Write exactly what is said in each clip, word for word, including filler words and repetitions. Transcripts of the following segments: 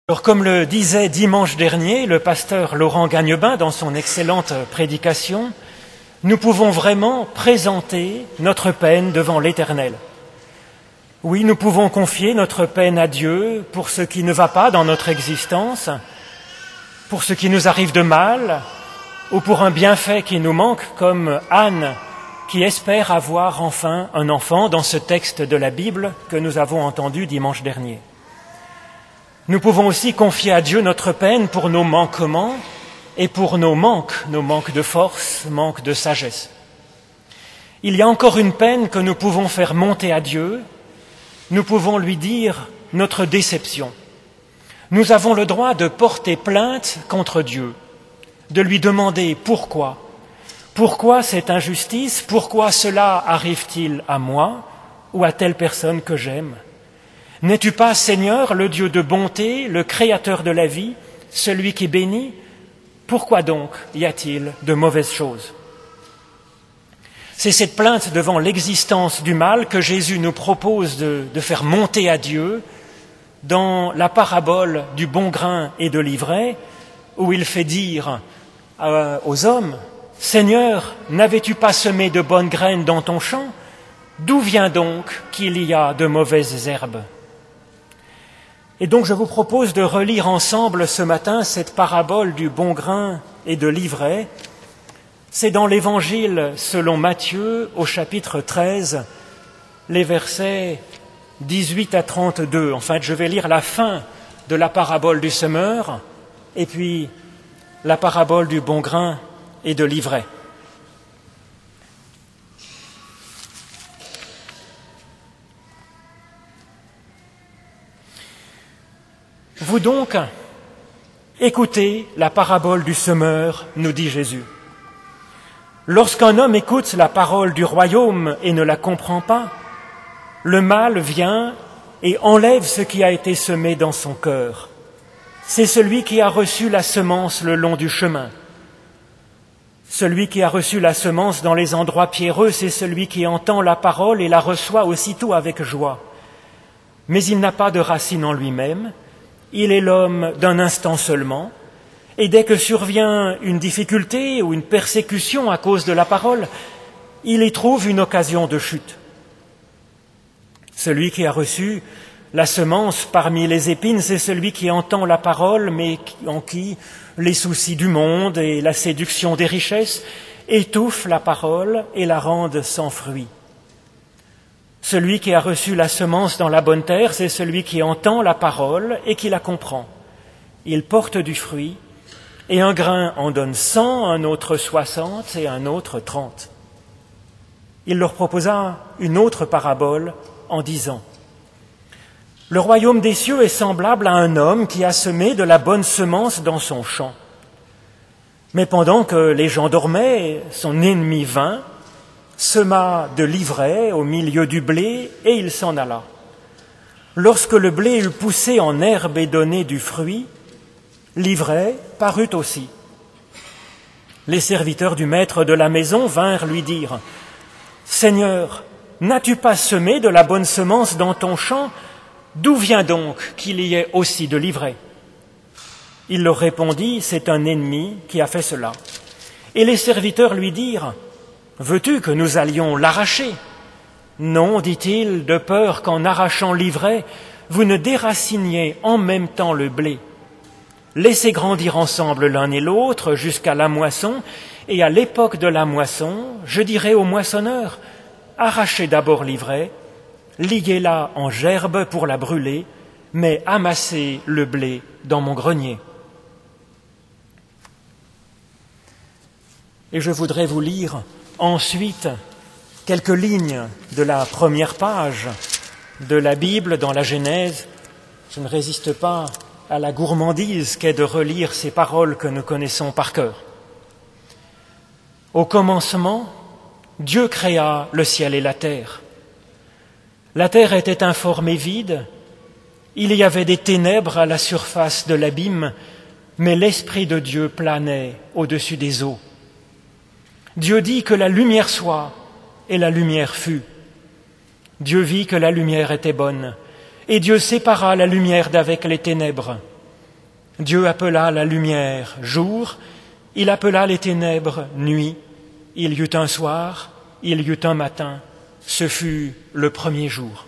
Alors, comme le disait dimanche dernier le pasteur Laurent Gagnebin dans son excellente prédication, nous pouvons vraiment présenter notre peine devant l'Éternel. Oui, nous pouvons confier notre peine à Dieu pour ce qui ne va pas dans notre existence, pour ce qui nous arrive de mal, ou pour un bienfait qui nous manque, comme Anne, qui espère avoir enfin un enfant dans ce texte de la Bible que nous avons entendu dimanche dernier. Nous pouvons aussi confier à Dieu notre peine pour nos manquements et pour nos manques, nos manques de force, manques de sagesse. Il y a encore une peine que nous pouvons faire monter à Dieu. Nous pouvons lui dire notre déception. Nous avons le droit de porter plainte contre Dieu, de lui demander pourquoi. Pourquoi cette injustice? Pourquoi cela arrive-t-il à moi ou à telle personne que j'aime? N'es-tu pas, Seigneur, le Dieu de bonté, le Créateur de la vie, celui qui bénit? Pourquoi donc y a-t-il de mauvaises choses? C'est cette plainte devant l'existence du mal que Jésus nous propose de, de faire monter à Dieu dans la parabole du bon grain et de l'ivraie, où il fait dire euh, aux hommes, « Seigneur, n'avais-tu pas semé de bonnes graines dans ton champ? D'où vient donc qu'il y a de mauvaises herbes ?» Et donc je vous propose de relire ensemble ce matin cette parabole du bon grain et de l'ivraie. C'est dans l'Évangile selon Matthieu au chapitre treize, les versets dix-huit à trente-deux. En fait, je vais lire la fin de la parabole du semeur et puis la parabole du bon grain et de l'ivraie. Vous donc, écoutez la parabole du semeur, nous dit Jésus. Lorsqu'un homme écoute la parole du royaume et ne la comprend pas, le mal vient et enlève ce qui a été semé dans son cœur. C'est celui qui a reçu la semence le long du chemin. Celui qui a reçu la semence dans les endroits pierreux, c'est celui qui entend la parole et la reçoit aussitôt avec joie. Mais il n'a pas de racine en lui-même. Il est l'homme d'un instant seulement, et dès que survient une difficulté ou une persécution à cause de la parole, il y trouve une occasion de chute. Celui qui a reçu la semence parmi les épines, c'est celui qui entend la parole, mais en qui les soucis du monde et la séduction des richesses étouffent la parole et la rendent sans fruit. Celui qui a reçu la semence dans la bonne terre, c'est celui qui entend la parole et qui la comprend. Il porte du fruit, et un grain en donne cent, un autre soixante et un autre trente. Il leur proposa une autre parabole en disant « Le royaume des cieux est semblable à un homme qui a semé de la bonne semence dans son champ. Mais pendant que les gens dormaient, son ennemi vint, sema de l'ivraie au milieu du blé, et il s'en alla. Lorsque le blé eut poussé en herbe et donné du fruit, l'ivraie parut aussi. Les serviteurs du maître de la maison vinrent lui dire « Seigneur, n'as-tu pas semé de la bonne semence dans ton champ? D'où vient donc qu'il y ait aussi de l'ivraie ?» Il leur répondit « C'est un ennemi qui a fait cela. » Et les serviteurs lui dirent « Veux-tu que nous allions l'arracher? » Non, dit-il, de peur qu'en arrachant l'ivraie, vous ne déraciniez en même temps le blé. Laissez grandir ensemble l'un et l'autre jusqu'à la moisson, et à l'époque de la moisson, je dirai au moissonneur, arrachez d'abord l'ivraie, liez-la en gerbe pour la brûler, mais amassez le blé dans mon grenier. Et je voudrais vous lire ensuite quelques lignes de la première page de la Bible dans la Genèse. Je ne résiste pas à la gourmandise qu'est de relire ces paroles que nous connaissons par cœur. Au commencement, Dieu créa le ciel et la terre. La terre était informe et vide, il y avait des ténèbres à la surface de l'abîme, mais l'Esprit de Dieu planait au-dessus des eaux. Dieu dit que la lumière soit, et la lumière fut. Dieu vit que la lumière était bonne, et Dieu sépara la lumière d'avec les ténèbres. Dieu appela la lumière jour, il appela les ténèbres nuit. Il y eut un soir, il y eut un matin, ce fut le premier jour.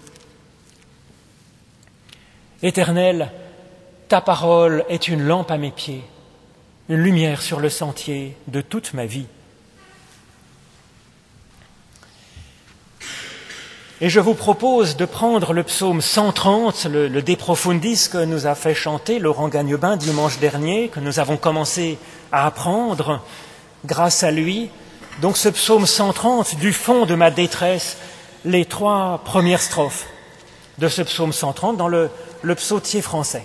Éternel, ta parole est une lampe à mes pieds, une lumière sur le sentier de toute ma vie. Et je vous propose de prendre le psaume cent trente, le, le De Profundis que nous a fait chanter Laurent Gagnebin dimanche dernier, que nous avons commencé à apprendre grâce à lui. Donc ce psaume cent trente, du fond de ma détresse, les trois premières strophes de ce psaume cent trente dans le, le psautier français.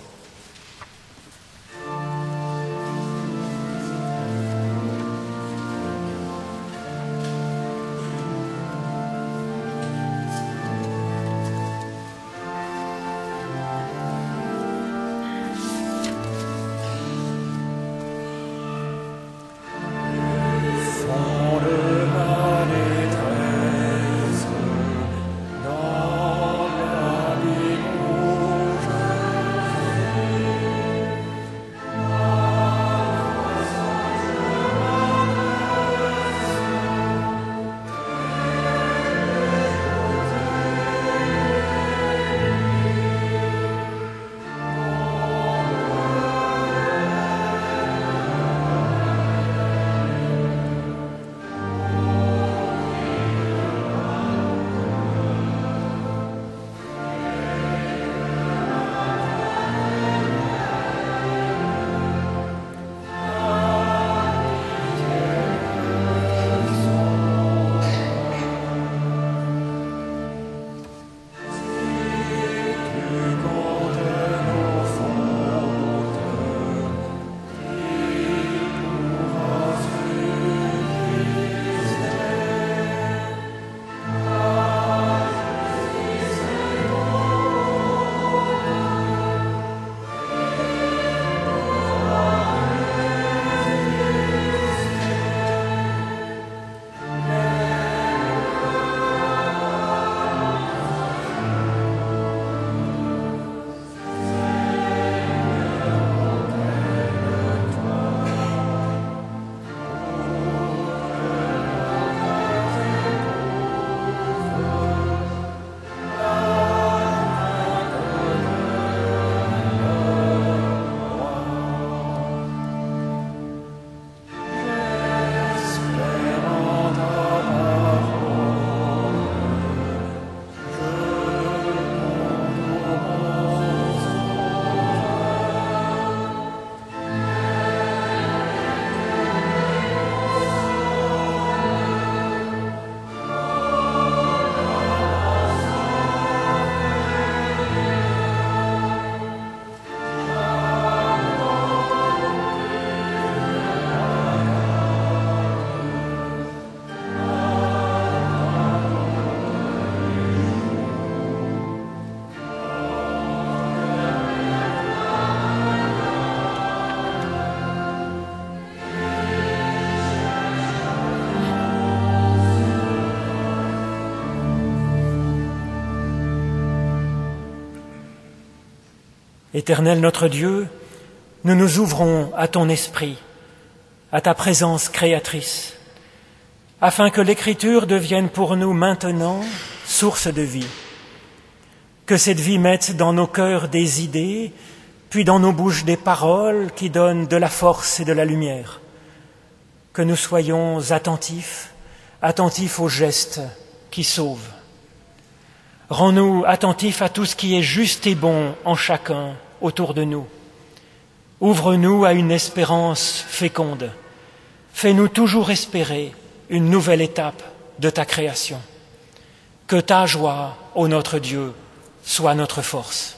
Éternel notre Dieu, nous nous ouvrons à ton esprit, à ta présence créatrice, afin que l'Écriture devienne pour nous maintenant source de vie. Que cette vie mette dans nos cœurs des idées, puis dans nos bouches des paroles qui donnent de la force et de la lumière. Que nous soyons attentifs, attentifs aux gestes qui sauvent. Rends-nous attentifs à tout ce qui est juste et bon en chacun autour de nous. Ouvre-nous à une espérance féconde. Fais-nous toujours espérer une nouvelle étape de ta création. Que ta joie, ô notre Dieu, soit notre force.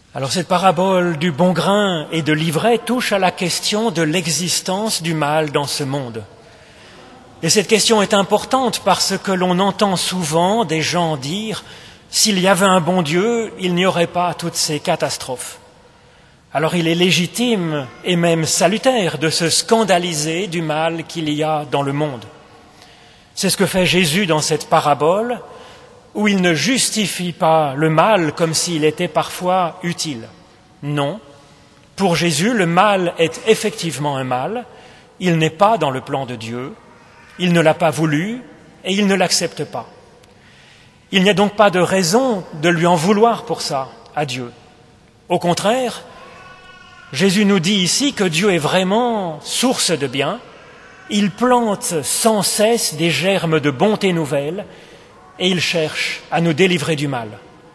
Alors cette parabole du bon grain et de l'ivraie touche à la question de l'existence du mal dans ce monde. Et cette question est importante parce que l'on entend souvent des gens dire « s'il y avait un bon Dieu, il n'y aurait pas toutes ces catastrophes ». Alors il est légitime et même salutaire de se scandaliser du mal qu'il y a dans le monde. C'est ce que fait Jésus dans cette parabole, où il ne justifie pas le mal comme s'il était parfois utile. Non, pour Jésus, le mal est effectivement un mal, il n'est pas dans le plan de Dieu, il ne l'a pas voulu et il ne l'accepte pas. Il n'y a donc pas de raison de lui en vouloir pour ça, à Dieu. Au contraire, Jésus nous dit ici que Dieu est vraiment source de bien, il plante sans cesse des germes de bonté nouvelle et il cherche à nous délivrer du mal.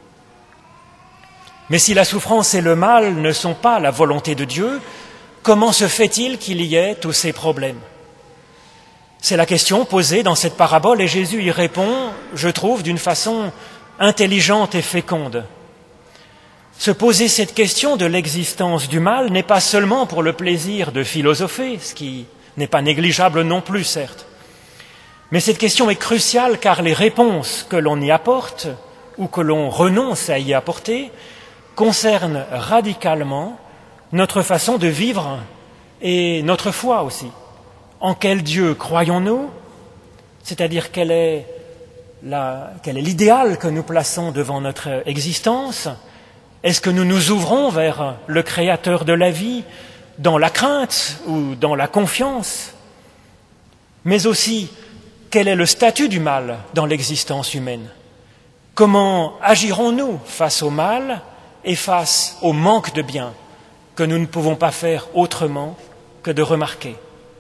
Mais si la souffrance et le mal ne sont pas la volonté de Dieu, comment se fait-il qu'il y ait tous ces problèmes ? C'est la question posée dans cette parabole et Jésus y répond, je trouve, d'une façon intelligente et féconde. Se poser cette question de l'existence du mal n'est pas seulement pour le plaisir de philosopher, ce qui n'est pas négligeable non plus, certes. Mais cette question est cruciale car les réponses que l'on y apporte ou que l'on renonce à y apporter concernent radicalement notre façon de vivre et notre foi aussi. En quel Dieu croyons-nous ? C'est-à-dire quel est, la, quel est l'idéal que nous plaçons devant notre existence ? Est-ce que nous nous ouvrons vers le Créateur de la vie dans la crainte ou dans la confiance ? Mais aussi, quel est le statut du mal dans l'existence humaine ? Comment agirons-nous face au mal et face au manque de bien que nous ne pouvons pas faire autrement que de remarquer ?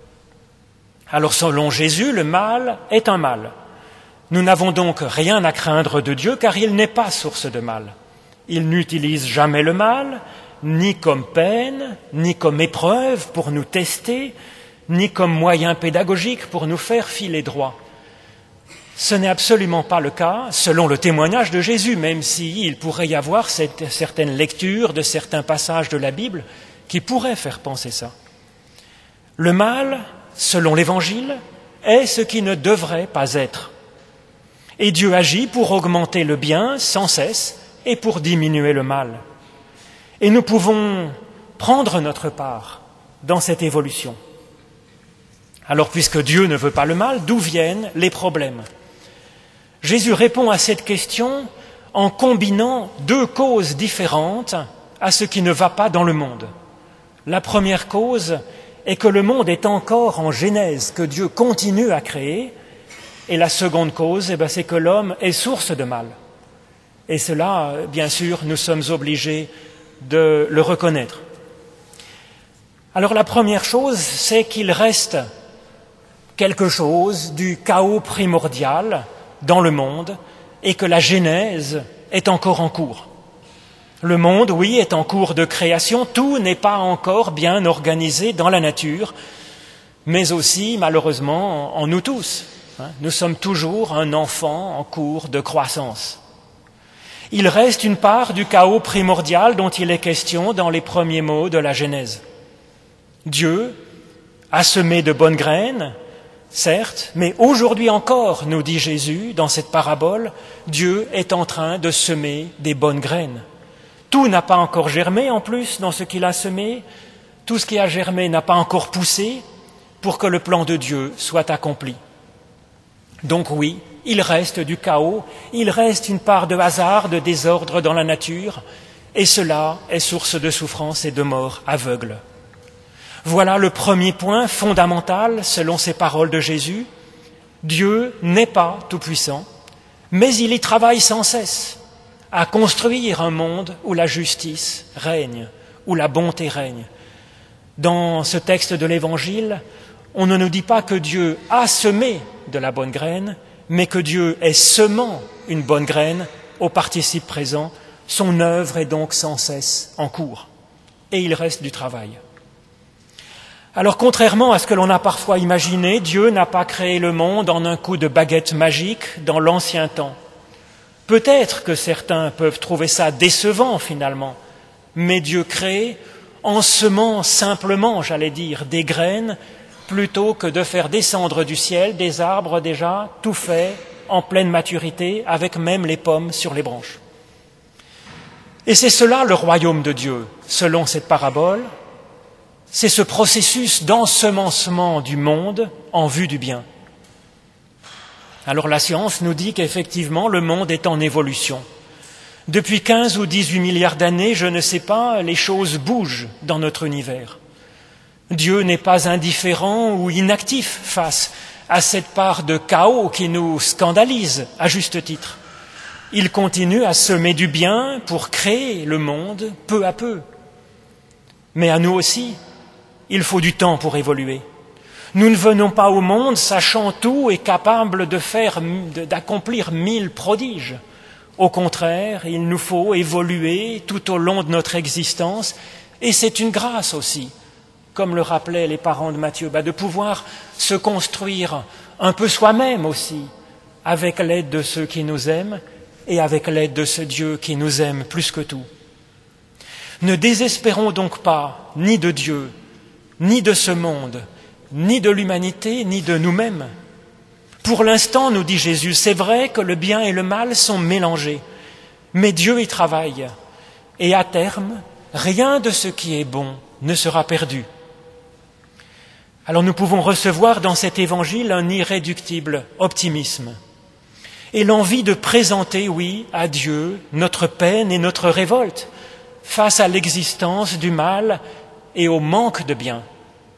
Alors selon Jésus, le mal est un mal. Nous n'avons donc rien à craindre de Dieu car il n'est pas source de mal. Il n'utilise jamais le mal, ni comme peine, ni comme épreuve pour nous tester, ni comme moyen pédagogique pour nous faire filer droit. Ce n'est absolument pas le cas, selon le témoignage de Jésus, même s'il pourrait y avoir cette, certaines lectures de certains passages de la Bible qui pourraient faire penser ça. Le mal, selon l'Évangile, est ce qui ne devrait pas être. Et Dieu agit pour augmenter le bien sans cesse et pour diminuer le mal. Et nous pouvons prendre notre part dans cette évolution. Alors, puisque Dieu ne veut pas le mal, d'où viennent les problèmes ? Jésus répond à cette question en combinant deux causes différentes à ce qui ne va pas dans le monde. La première cause est que le monde est encore en genèse, que Dieu continue à créer, et la seconde cause, eh bien, c'est que l'homme est source de mal. Et cela, bien sûr, nous sommes obligés de le reconnaître. Alors la première chose, c'est qu'il reste quelque chose du chaos primordial dans le monde et que la genèse est encore en cours. Le monde, oui, est en cours de création, tout n'est pas encore bien organisé dans la nature, mais aussi, malheureusement, en nous tous. Nous sommes toujours un enfant en cours de croissance. Il reste une part du chaos primordial dont il est question dans les premiers mots de la Genèse. Dieu a semé de bonnes graines, certes, mais aujourd'hui encore, nous dit Jésus dans cette parabole, Dieu est en train de semer des bonnes graines. Tout n'a pas encore germé en plus dans ce qu'il a semé, tout ce qui a germé n'a pas encore poussé pour que le plan de Dieu soit accompli. Donc oui, il reste du chaos, il reste une part de hasard, de désordre dans la nature, et cela est source de souffrance et de mort aveugle. Voilà le premier point fondamental selon ces paroles de Jésus. Dieu n'est pas tout-puissant, mais il y travaille sans cesse à construire un monde où la justice règne, où la bonté règne. Dans ce texte de l'Évangile, on ne nous dit pas que Dieu a semé de la bonne graine, mais que Dieu est semant une bonne graine au participe présent. Son œuvre est donc sans cesse en cours. Et il reste du travail. Alors, contrairement à ce que l'on a parfois imaginé, Dieu n'a pas créé le monde en un coup de baguette magique dans l'ancien temps. Peut-être que certains peuvent trouver ça décevant finalement, mais Dieu crée en semant simplement, j'allais dire, des graines, plutôt que de faire descendre du ciel des arbres déjà tout faits, en pleine maturité, avec même les pommes sur les branches. Et c'est cela le royaume de Dieu, selon cette parabole, c'est ce processus d'ensemencement du monde en vue du bien. Alors la science nous dit qu'effectivement le monde est en évolution. Depuis quinze ou dix-huit milliards d'années, je ne sais pas, les choses bougent dans notre univers. Dieu n'est pas indifférent ou inactif face à cette part de chaos qui nous scandalise à juste titre. Il continue à semer du bien pour créer le monde peu à peu. Mais à nous aussi, il faut du temps pour évoluer. Nous ne venons pas au monde sachant tout et capables de faire, d'accomplir mille prodiges. Au contraire, il nous faut évoluer tout au long de notre existence, et c'est une grâce aussi, comme le rappelaient les parents de Matthieu, bah de pouvoir se construire un peu soi-même aussi, avec l'aide de ceux qui nous aiment et avec l'aide de ce Dieu qui nous aime plus que tout. Ne désespérons donc pas ni de Dieu, ni de ce monde, ni de l'humanité, ni de nous-mêmes. Pour l'instant, nous dit Jésus, c'est vrai que le bien et le mal sont mélangés, mais Dieu y travaille, et à terme, rien de ce qui est bon ne sera perdu. Alors nous pouvons recevoir dans cet évangile un irréductible optimisme et l'envie de présenter, oui, à Dieu notre peine et notre révolte face à l'existence du mal et au manque de bien.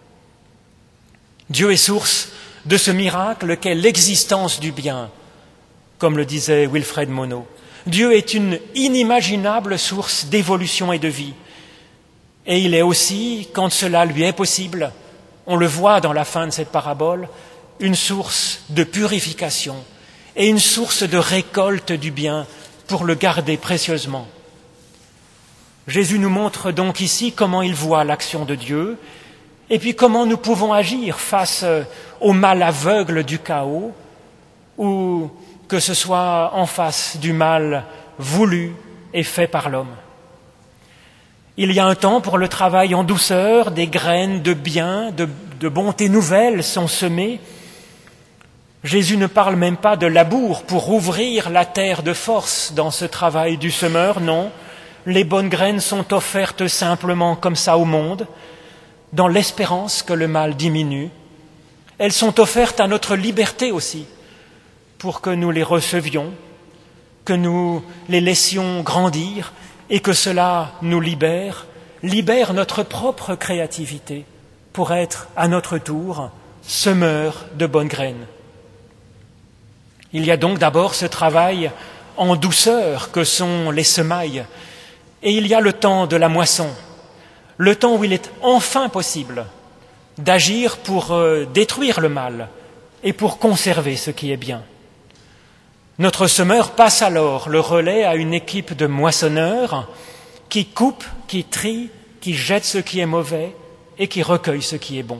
Dieu est source de ce miracle qu'est l'existence du bien, comme le disait Wilfred Monod. Dieu est une inimaginable source d'évolution et de vie. Et il est aussi, quand cela lui est possible, on le voit dans la fin de cette parabole, une source de purification et une source de récolte du bien pour le garder précieusement. Jésus nous montre donc ici comment il voit l'action de Dieu et puis comment nous pouvons agir face au mal aveugle du chaos ou que ce soit en face du mal voulu et fait par l'homme. Il y a un temps pour le travail en douceur, des graines de bien, de, de bonté nouvelle sont semées. Jésus ne parle même pas de labour pour ouvrir la terre de force dans ce travail du semeur, non. Les bonnes graines sont offertes simplement comme ça au monde, dans l'espérance que le mal diminue. Elles sont offertes à notre liberté aussi, pour que nous les recevions, que nous les laissions grandir et que cela nous libère, libère notre propre créativité pour être à notre tour semeurs de bonnes graines. Il y a donc d'abord ce travail en douceur que sont les semailles, et il y a le temps de la moisson, le temps où il est enfin possible d'agir pour euh, détruire le mal et pour conserver ce qui est bien. Notre semeur passe alors le relais à une équipe de moissonneurs qui coupe, qui trie, qui jette ce qui est mauvais et qui recueille ce qui est bon.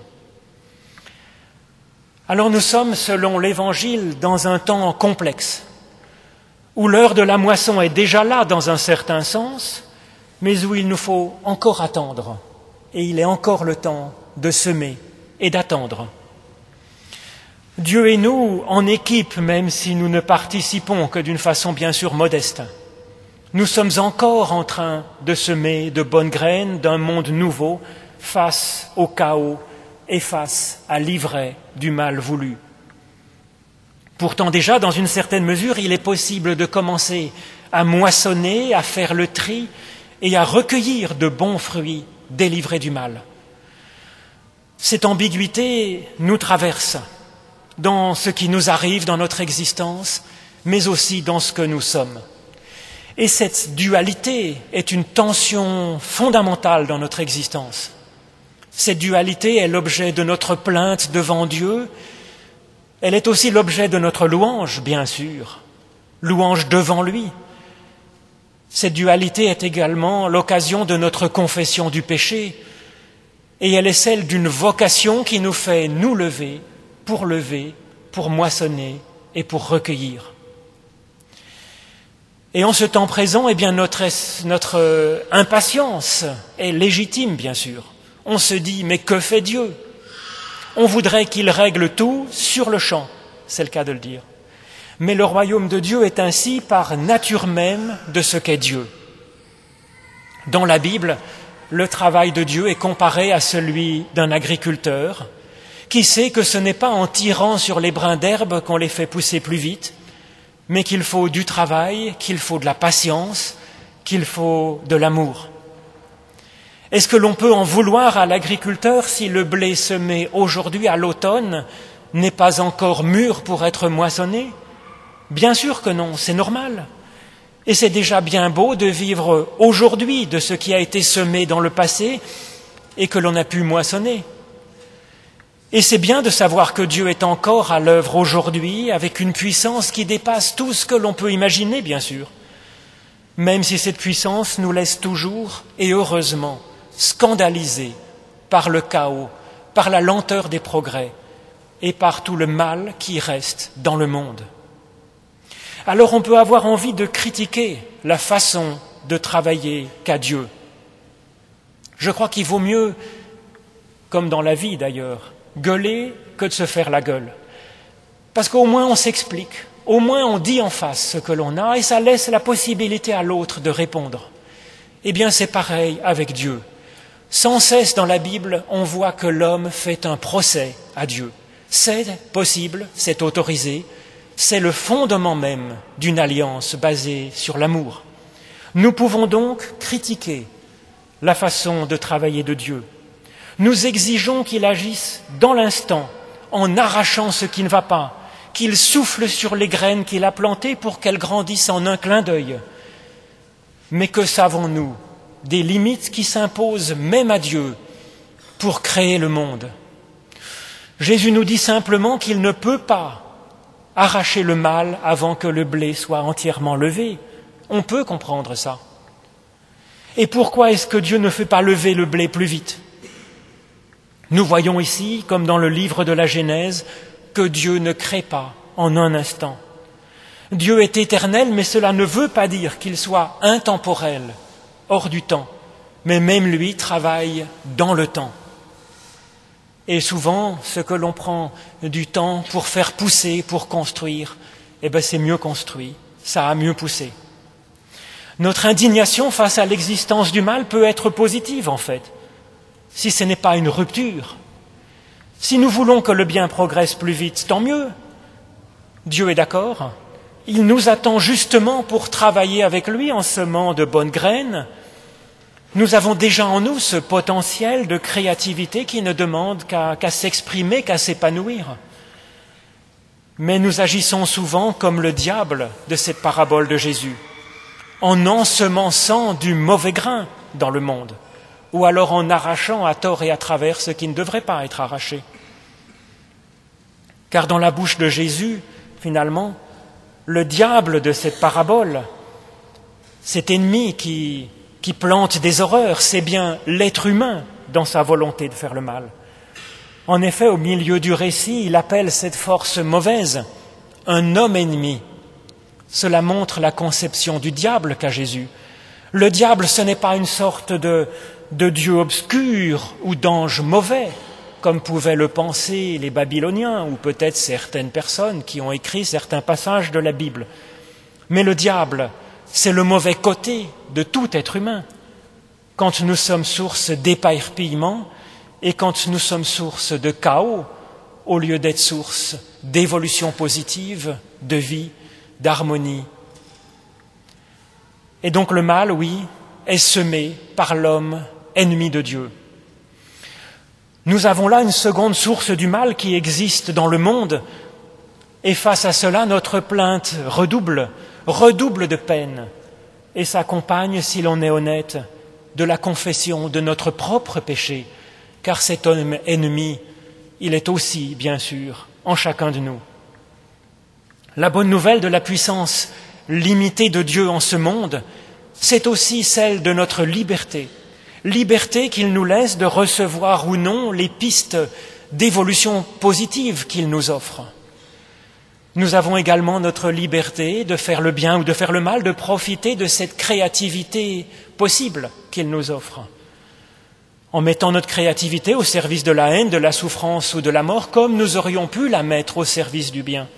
Alors nous sommes, selon l'Évangile, dans un temps complexe, où l'heure de la moisson est déjà là dans un certain sens, mais où il nous faut encore attendre, et il est encore le temps de semer et d'attendre. Dieu et nous, en équipe, même si nous ne participons que d'une façon bien sûr modeste, nous sommes encore en train de semer de bonnes graines d'un monde nouveau face au chaos et face à l'ivraie du mal voulu. Pourtant déjà, dans une certaine mesure, il est possible de commencer à moissonner, à faire le tri et à recueillir de bons fruits délivrés du mal. Cette ambiguïté nous traverse dans ce qui nous arrive dans notre existence, mais aussi dans ce que nous sommes. Et cette dualité est une tension fondamentale dans notre existence. Cette dualité est l'objet de notre plainte devant Dieu. Elle est aussi l'objet de notre louange, bien sûr, louange devant lui. Cette dualité est également l'occasion de notre confession du péché, et elle est celle d'une vocation qui nous fait nous lever pour lever, pour moissonner et pour recueillir. Et en ce temps présent, eh bien notre, notre impatience est légitime, bien sûr. On se dit, mais que fait Dieu ? On voudrait qu'il règle tout sur le champ, c'est le cas de le dire. Mais le royaume de Dieu est ainsi par nature même de ce qu'est Dieu. Dans la Bible, le travail de Dieu est comparé à celui d'un agriculteur qui sait que ce n'est pas en tirant sur les brins d'herbe qu'on les fait pousser plus vite, mais qu'il faut du travail, qu'il faut de la patience, qu'il faut de l'amour. Est-ce que l'on peut en vouloir à l'agriculteur si le blé semé aujourd'hui à l'automne n'est pas encore mûr pour être moissonné ? Bien sûr que non, c'est normal. Et c'est déjà bien beau de vivre aujourd'hui de ce qui a été semé dans le passé et que l'on a pu moissonner. Et c'est bien de savoir que Dieu est encore à l'œuvre aujourd'hui avec une puissance qui dépasse tout ce que l'on peut imaginer, bien sûr. Même si cette puissance nous laisse toujours, et heureusement, scandalisés par le chaos, par la lenteur des progrès et par tout le mal qui reste dans le monde. Alors on peut avoir envie de critiquer la façon de travailler qu'a Dieu. Je crois qu'il vaut mieux, comme dans la vie d'ailleurs, gueuler que de se faire la gueule. Parce qu'au moins on s'explique, au moins on dit en face ce que l'on a et ça laisse la possibilité à l'autre de répondre. Eh bien c'est pareil avec Dieu. Sans cesse dans la Bible, on voit que l'homme fait un procès à Dieu. C'est possible, c'est autorisé, c'est le fondement même d'une alliance basée sur l'amour. Nous pouvons donc critiquer la façon de travailler de Dieu. Nous exigeons qu'il agisse dans l'instant, en arrachant ce qui ne va pas, qu'il souffle sur les graines qu'il a plantées pour qu'elles grandissent en un clin d'œil. Mais que savons-nous des limites qui s'imposent même à Dieu pour créer le monde ? Jésus nous dit simplement qu'il ne peut pas arracher le mal avant que le blé soit entièrement levé. On peut comprendre ça. Et pourquoi est-ce que Dieu ne fait pas lever le blé plus vite ? Nous voyons ici, comme dans le livre de la Genèse, que Dieu ne crée pas en un instant. Dieu est éternel, mais cela ne veut pas dire qu'il soit intemporel, hors du temps, mais même lui travaille dans le temps. Et souvent, ce que l'on prend du temps pour faire pousser, pour construire, eh bien c'est mieux construit, ça a mieux poussé. Notre indignation face à l'existence du mal peut être positive en fait, si ce n'est pas une rupture. Si nous voulons que le bien progresse plus vite, tant mieux. Dieu est d'accord. Il nous attend justement pour travailler avec lui en semant de bonnes graines. Nous avons déjà en nous ce potentiel de créativité qui ne demande qu'à, qu'à s'exprimer, qu'à s'épanouir. Mais nous agissons souvent comme le diable de cette parabole de Jésus, en ensemençant du mauvais grain dans le monde, ou alors en arrachant à tort et à travers ce qui ne devrait pas être arraché. Car dans la bouche de Jésus, finalement, le diable de cette parabole, cet ennemi qui, qui plante des horreurs, c'est bien l'être humain dans sa volonté de faire le mal. En effet, au milieu du récit, il appelle cette force mauvaise un homme ennemi. Cela montre la conception du diable qu'a Jésus. Le diable, ce n'est pas une sorte de, de Dieu obscur ou d'ange mauvais, comme pouvaient le penser les Babyloniens ou peut-être certaines personnes qui ont écrit certains passages de la Bible. Mais le diable, c'est le mauvais côté de tout être humain. Quand nous sommes source d'éparpillement et quand nous sommes source de chaos, au lieu d'être source d'évolution positive, de vie, d'harmonie. Et donc le mal, oui, est semé par l'homme ennemi de Dieu. Nous avons là une seconde source du mal qui existe dans le monde, et face à cela, notre plainte redouble, redouble de peine, et s'accompagne, si l'on est honnête, de la confession de notre propre péché, car cet homme ennemi, il est aussi, bien sûr, en chacun de nous. La bonne nouvelle de la puissance limitée de Dieu en ce monde, c'est aussi celle de notre liberté. Liberté qu'il nous laisse de recevoir ou non les pistes d'évolution positive qu'il nous offre. Nous avons également notre liberté de faire le bien ou de faire le mal, de profiter de cette créativité possible qu'il nous offre. En mettant notre créativité au service de la haine, de la souffrance ou de la mort, comme nous aurions pu la mettre au service du bien.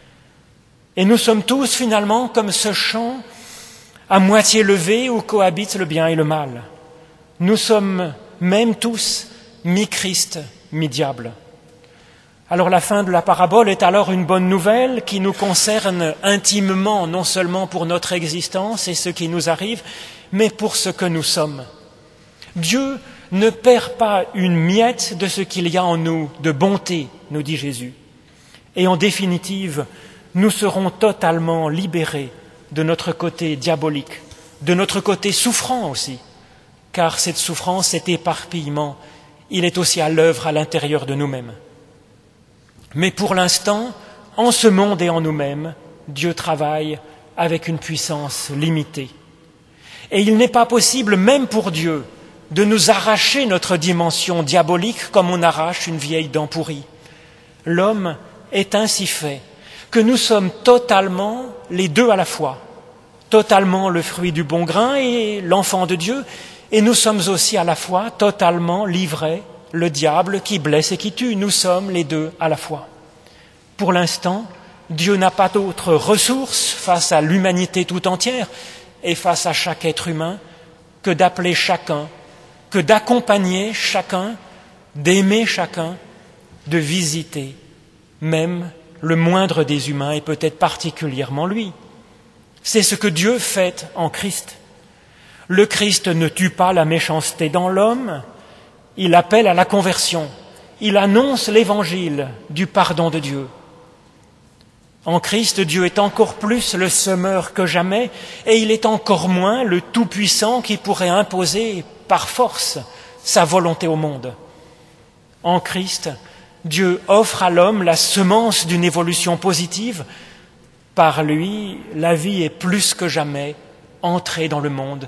Et nous sommes tous finalement comme ce champ à moitié levé où cohabitent le bien et le mal. Nous sommes même tous mi-Christ, mi-diable. Alors la fin de la parabole est alors une bonne nouvelle qui nous concerne intimement, non seulement pour notre existence et ce qui nous arrive, mais pour ce que nous sommes. Dieu ne perd pas une miette de ce qu'il y a en nous, de bonté, nous dit Jésus. Et en définitive, nous serons totalement libérés de notre côté diabolique, de notre côté souffrant aussi, car cette souffrance, cet éparpillement, il est aussi à l'œuvre à l'intérieur de nous-mêmes. Mais pour l'instant, en ce monde et en nous-mêmes, Dieu travaille avec une puissance limitée. Et il n'est pas possible, même pour Dieu, de nous arracher notre dimension diabolique comme on arrache une vieille dent pourrie. L'homme est ainsi fait que nous sommes totalement les deux à la fois, totalement le fruit du bon grain et l'enfant de Dieu, et nous sommes aussi à la fois totalement livrés, le diable qui blesse et qui tue. Nous sommes les deux à la fois. Pour l'instant, Dieu n'a pas d'autre ressource face à l'humanité tout entière et face à chaque être humain que d'appeler chacun, que d'accompagner chacun, d'aimer chacun, de visiter même le moindre des humains et peut-être particulièrement lui. C'est ce que Dieu fait en Christ. Le Christ ne tue pas la méchanceté dans l'homme, il appelle à la conversion, il annonce l'évangile du pardon de Dieu. En Christ, Dieu est encore plus le semeur que jamais et il est encore moins le Tout-Puissant qui pourrait imposer par force sa volonté au monde. En Christ, Dieu offre à l'homme la semence d'une évolution positive. Par lui, la vie est plus que jamais entrée dans le monde.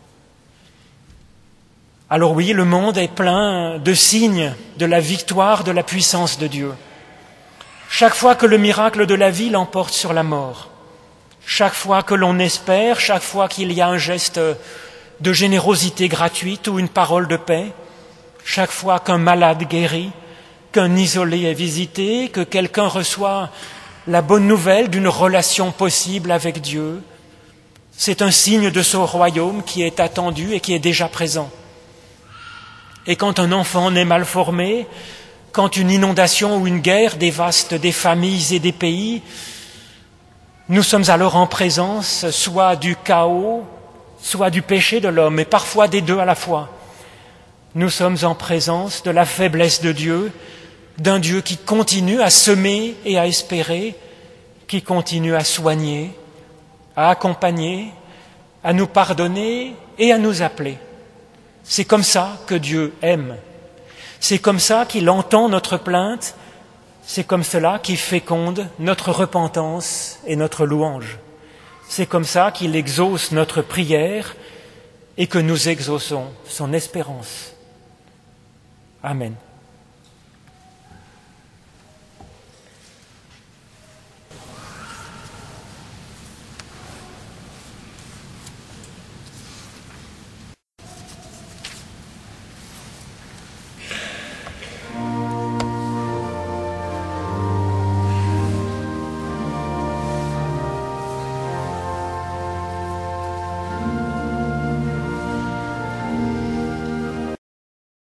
Alors oui, le monde est plein de signes de la victoire de la puissance de Dieu. Chaque fois que le miracle de la vie l'emporte sur la mort, chaque fois que l'on espère, chaque fois qu'il y a un geste de générosité gratuite ou une parole de paix, chaque fois qu'un malade guérit, qu'un isolé est visité, que quelqu'un reçoit la bonne nouvelle d'une relation possible avec Dieu, c'est un signe de ce royaume qui est attendu et qui est déjà présent. Et quand un enfant naît mal formé, quand une inondation ou une guerre dévaste des familles et des pays, nous sommes alors en présence soit du chaos, soit du péché de l'homme, et parfois des deux à la fois. Nous sommes en présence de la faiblesse de Dieu, d'un Dieu qui continue à semer et à espérer, qui continue à soigner, à accompagner, à nous pardonner et à nous appeler. C'est comme ça que Dieu aime. C'est comme ça qu'il entend notre plainte. C'est comme cela qu'il féconde notre repentance et notre louange. C'est comme ça qu'il exauce notre prière et que nous exauçons son espérance. Amen.